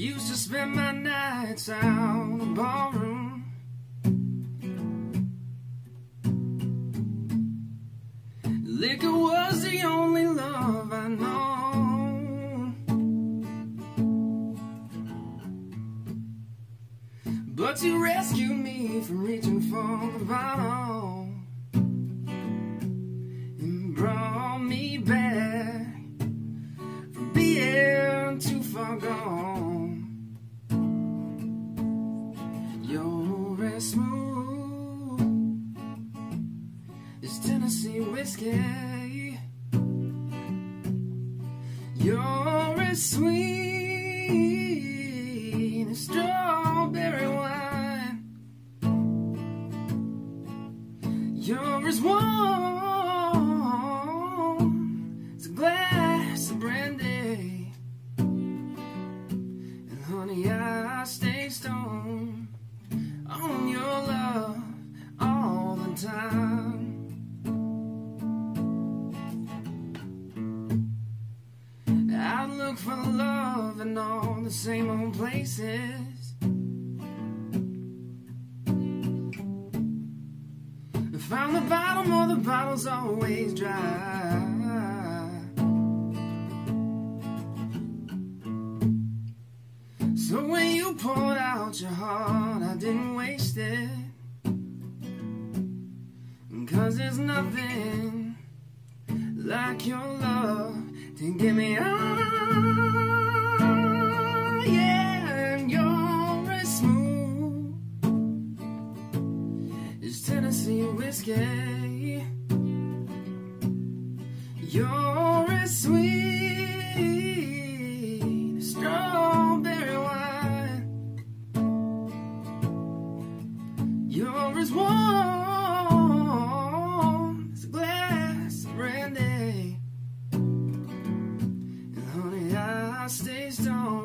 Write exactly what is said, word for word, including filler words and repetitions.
used to spend my nights out in the ballroom. Liquor was the only love I know, but you rescued me from reaching for the bottle and brought me back from being too far gone. You're as smooth as Tennessee whiskey. You're as sweet as strawberry wine. You're as warm as a glass of brandy. And honey, I stay stoned on your love all the time. I look for love in all the same old places. I found the bottom or the bottle's always dry. So when you poured out your heart, I didn't waste it, 'cause there's nothing like your love to get me on, yeah. And you're as smooth as Tennessee whiskey. You're as sweet as strawberry wine. You're as warm as a glass of brandy. I stay stoned